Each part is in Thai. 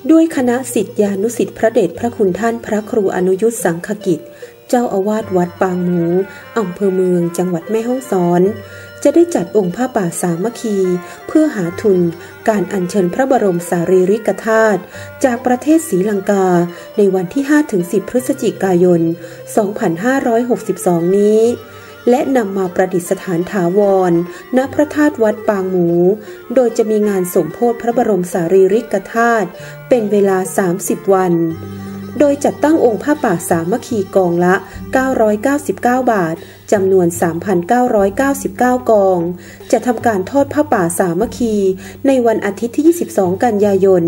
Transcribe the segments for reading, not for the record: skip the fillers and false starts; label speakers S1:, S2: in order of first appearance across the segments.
S1: ด้วยคณะศิษยานุศิษย์พระเดชพระคุณท่านพระครูอนุยุทธสังฆกิจเจ้าอาวาสวัดปางหมูอำเภอเมืองจังหวัดแม่ฮ่องสอนจะได้จัดองค์ผ้าป่าสามัคคีเพื่อหาทุนการอัญเชิญพระบรมสารีริกธาตุจากประเทศศรีลังกาในวันที่ 5-10 พฤศจิกายน 2562 นี้และนำมาประดิษฐานถาวรณพระธาตุวัดปางหมูโดยจะมีงานสมโภชพระบรมสารีริกธาตุเป็นเวลา30 วันโดยจัดตั้งองค์ผ้าป่าสามัคคีกองละ999 บาทจำนวน 3,999 กองจะทำการทอดผ้าป่าสามัคคีในวันอาทิตย์ที่ 22 กันยายน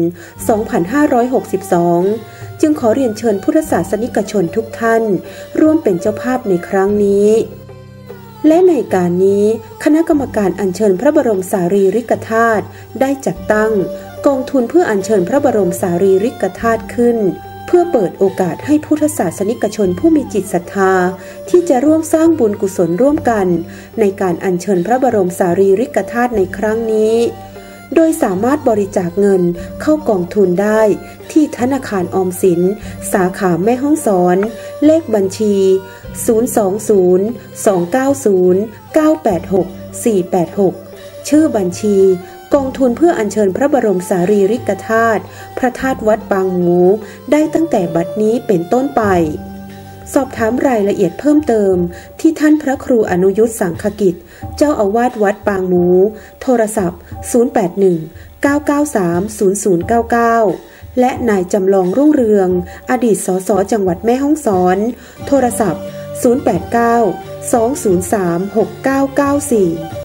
S1: 2562 จึงขอเรียนเชิญพุทธศาสนิกชนทุกท่านร่วมเป็นเจ้าภาพในครั้งนี้และในการนี้คณะกรรมการอัญเชิญพระบรมสารีริกธาตุได้จัดตั้งกองทุนเพื่ออัญเชิญพระบรมสารีริกธาตุขึ้นเพื่อเปิดโอกาสให้พุทธศาสนิกชนผู้มีจิตศรัทธาที่จะร่วมสร้างบุญกุศลร่วมกันในการอัญเชิญพระบรมสารีริกธาตุในครั้งนี้โดยสามารถบริจาคเงินเข้ากองทุนได้ที่ธนาคารออมสินสาขาแม่ฮ่องสอนเลขบัญชี020-290-986-486ชื่อบัญชีกองทุนเพื่ออัญเชิญพระบรมสารีริกธาตุพระธาตุวัดปางหมูได้ตั้งแต่บัดนี้เป็นต้นไปสอบถามรายละเอียดเพิ่มเติมที่ท่านพระครูอนุยุทธสังฆกิจเจ้าอาวาสวัดปางหมูโทรศัพท์081-993-0099และนายจำลองรุ่งเรืองอดีตสสจังหวัดแม่ฮ่องสอนโทรศัพท์089-203-6994